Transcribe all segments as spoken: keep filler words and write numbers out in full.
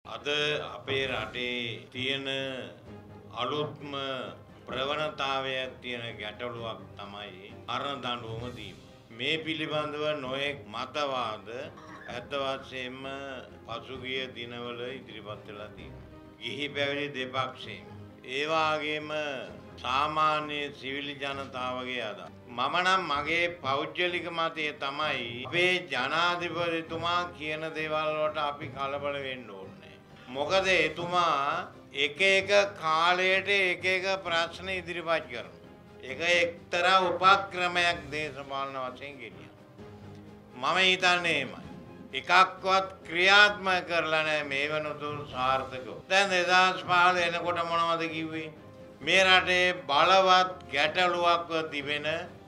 අද අපේ රටේ තියෙන අලුත්ම ප්‍රවණතාවයක් තියෙන ගැටලුවක් තමයි මරණ දඬුවම දීම. මේ පිළිබඳව නොයෙක් මතවාද ඇත්ත වශයෙන්ම පසුගිය දිනවල ඉදිරිපත් වෙලා තියෙනවා. ගිහි පැවිදි දෙපක්ෂයෙන් ඒ වගේම සාමාන්‍ය සිවිල් ජනතාවගේ අදහස්. මම නම් මගේ පෞද්ගලික මතය තමයි අපේ ජනාධිපතිතුමා කියන දේවල් වලට අපි කලබල වෙන්න ඕනේ. මොකද එතුමා එක එක කාලයට එක එක ප්‍රශ්න ඉදිරිපත් කරනවා. ඒක එක්තරා උපක්‍රමයක් දේශපාලන වශයෙන් ගෙනියන. මම හිතන්නේ එහෙමයි. එකක්වත් ක්‍රියාත්මක කරලා නැහැ මේ වෙනතුරු සාර්ථකව. දැන් දෙදාස් පහළ එනකොට මොනවද කිව්වේ? මේ රටේ බලවත් ගැටලුවක්ව තිබෙන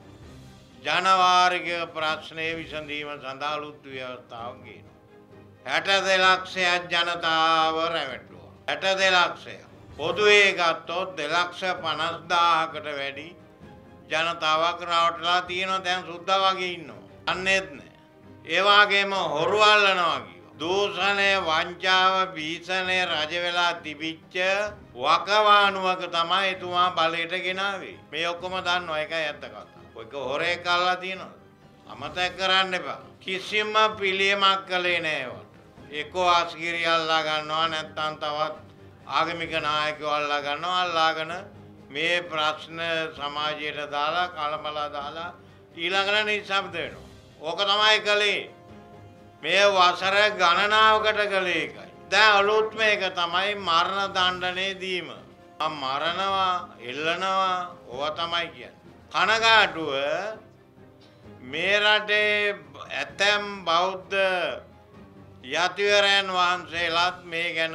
ජනවාරික ප්‍රශ්නයේ විසඳීම සඳහා අලුත් ව්‍යවස්ථාවක් ගේනවා. හැට දෙක ලක්ෂයක් ජනතාව රැවටුවා. හැට දෙක ලක්ෂයක්. පොදුවේ ගත්තොත් දෙලක්ෂ පනස් දාහකට වැඩි ජනතාවක් රැවටලා තියෙනවා. දැන් සුද්දා වගේ ඉන්නවා. අන්නේත් නෑ. ඒ වගේම හොරු අල්ලනවා කිව්වා. දූෂණය, වංචාව, බීසණය රජ වෙලා තිබිච්ච වකවානුවක තමයි එතුමා බලයට ගෙනාවේ. මේ ඔක්කොම දන්නවා. ඒකයි ඇත්ත කතාව. ඔයක හොරෙක් අල්ලලා තියෙනවද? අමතක කරන්න එපා. කිසිම පිළියමක් කළේ නෑ වට. එක්කෝ ආස්ගිරිය අල්ලා ගන්නවා, නැත්නම් තවත් ආගමික නායකයෝ අල්ලා ගන්නවා. අල්ලාගෙන මේ ප්‍රශ්න සමාජයට දාලා කලබල දාලා ඊළඟට නිශ්ශබ්ද වෙනවා. ඕක තමයි කළේ. මේ වසර ගණනාවකට කළේ එකයි. දැන් අලුත් මේක තමයි මරණ දඬුවම දීම. මම මරනවා, එල්ලනවා, ඕවා තමයි කියන්නේ. කනගාටුව මේ රටේ ඇතැම් බෞද්ධ යතිවරයන් වහන්සේලාත් මේ ගැන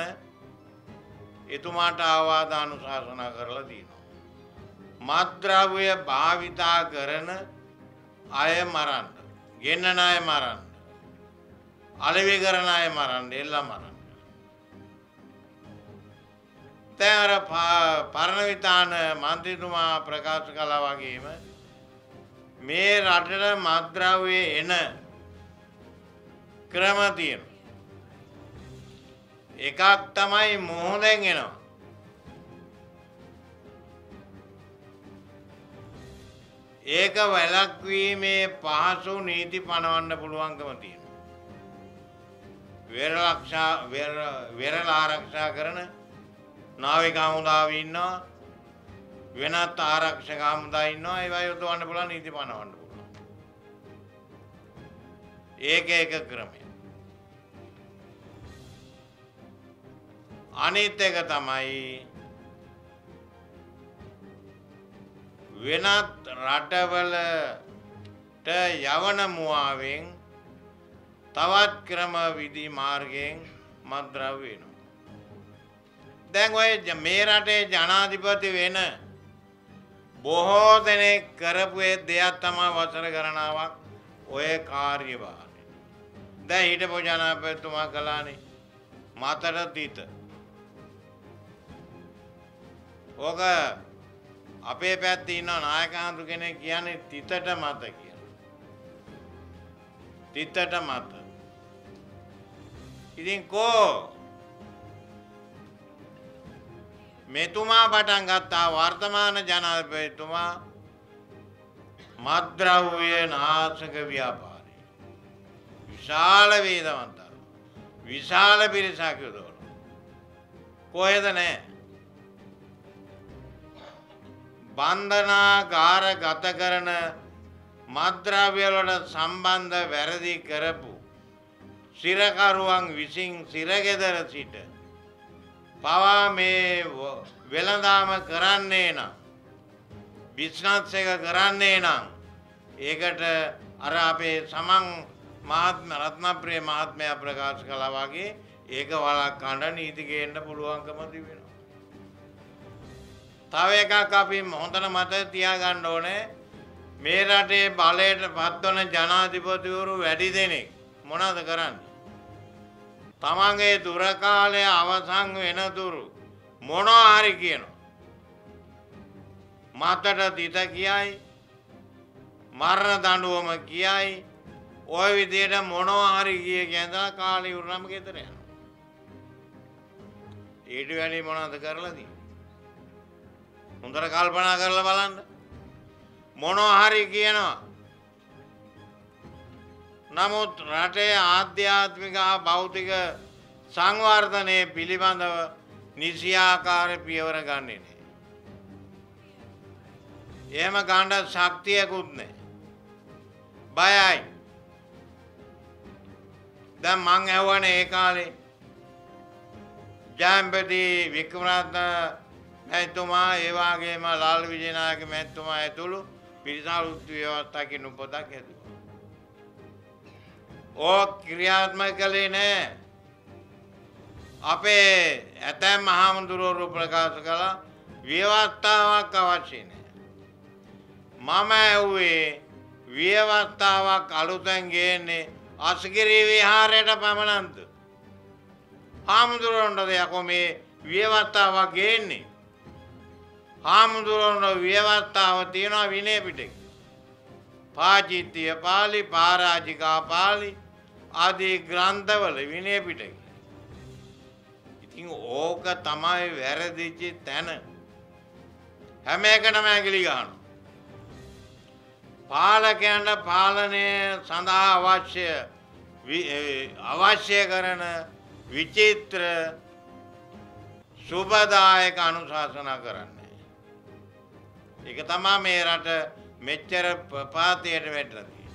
එතුමාට ආවාද අනුශාසනා කරලා තියෙනවා. මත්ද්‍රව්‍ය භාවිතා කරන අය මරන්න, ගෙන්නන අය මරන්න, අලෙවි කරන අය මරන්න, එල්ලා මරන්න. දැන් අර පරණවිතාන මන්ත්‍රීතුමා ප්‍රකාශ කළා වගේම මේ රටට මත්ද්‍රව්‍ය එන ක්‍රම තියෙනවා. එකක් තමයි මොහොතෙන් එනවා. ඒක වැළැක්වීමේ පහසු නීති පනවන්න පුළුවන්කම තියෙනවා. වෙරළක්ෂා වෙරළ ආරක්ෂා කරන නාවික හමුදාව ඉන්නවා, වෙනත් ආරක්ෂක හමුදා ඉන්නවා. ඒවා යොදවන්න පුළුවන්, නීති පනවන්න පුළුවන්. ඒක එක ක්‍රමයක්. අනිත් එක තමයි වෙනත් රටවලට යවන මුවාවෙන් තවත් ක්‍රම විධි මාර්ගයෙන් මත්ද්‍රව්‍ය වෙනවා. දැන් ඔය මේ රටේ ජනාධිපති වෙන බොහෝ දෙනෙක් කරපු ඒ දෙයක් තමයි වසර ගණනාවක් ඔය කාර්යභාරය. දැන් හිටපු ජනාධිපතිතුමා කළානේ මතට තිත. ඕක අපේ පැත්තේ ඉන්න නායක හඳු කෙනෙක් කියන්නේ තිතට මත කියලා. තිතට මත. ඉතින් කෝ මෙතුමා පටන් ගත්තා වර්තමාන ජනාධිපතිතුමා මත්ද්‍රව්‍ය නාශක ව්‍යාපාරය. විශාල වේදවන්තර. විශාල පිරිසක් යොදවන. කොහෙද නැහැ. බන්ධනාගාර ගත කරන මත්ද්‍රව්‍ය වලට සම්බන්ධ වැරදි කරපු සිරකරුවන් විසින් සිරගෙදර සිට පවා මේ වෙළඳාම කරන්නේ නම්, බිස්නස් එක කරන්නේ නම් ඒකට අර අපේ සමන් මහත්ම රත්නප්‍රිය මහත්මයා ප්‍රකාශ කළා වගේ ඒක වළක්වන්න නීති ගේන්න පුළුවන්කම තිබෙනවා. තව එකක් අපි හොඳට මතක තියාගන්න ඕනේ. මේ රටේ බලයට පත්වන ජනාධිපතිවරු වැඩි දෙනෙක් මොනවද කරන්නේ? තමන්ගේ දුර කාලය අවසන් වෙනතුරු මොනවා හරි කියනවා. මතට තිත කියයි, මරණ දඬුවම කියයි, ওই විදියට මොනවා හරි කිය කියනවා කාලේ උරනම ගෙදර යනවා. ඊට වැඩි මොනවද කරලා තියෙන්නේ? හොඳට කල්පනා කරලා බලන්න. මොනවා හරි කියනවා. නමුත් රටේ ආධ්‍යාත්මික හා භෞතික සංවර්ධනයේ පිළිබඳව නිසියාකාර පියවර ගන්නේ නැහැ. එහෙම ගන්න ශක්තියකුත් නැහැ. බයයි. දැන් මං ඇහුවනේ ඒ කාලේ ජයම්පති වික්‍රමරත්න මැතිතුමා ඒ වගේම ලාල් විජයනායක මැතිතුමා ඇතුළු පිරිසාලුත් ව්‍යවස්ථා කියන පොතක් හැදුවා. ඕ ක්‍රියාත්මක කළේ නැහැ. අපේ ඇතැම් මහමුදුරවරු ප්‍රකාශ කළා ව්‍යවස්ථාවක් අවශ්‍ය නැහැ. මම ඇහුවේ ව්‍යවස්ථාවක් අලුතෙන් ගේන්නේ අස්ගිරි විහාරයට පමණක්ද? හාමුදුරුවන්ට යකෝ මේ ව්‍යවස්ථාවක් ගේන්නේ. හාමුදුරුවන්ට ව්‍යවස්ථාව තියෙනවා විනය පිටකේ. පාචිත්‍ය පාළි, පරාජිකා පාළි ආදී ග්‍රන්ථවල විනය පිටකේ. ඉතින් ඕක තමයි වැරදිච්ච තැන. හැම එකටම ඇඟිලි ගන්නවා. පාලකයන්ට පාලනය සඳහා අවශ්‍ය අවශ්‍ය කරන විචිත්‍ර සුබදායක අනුශාසනා කරන්නේ. ඒක තමයි මේ රට මෙච්චර ප්‍රපාතයට වැටලා තියෙන්නේ.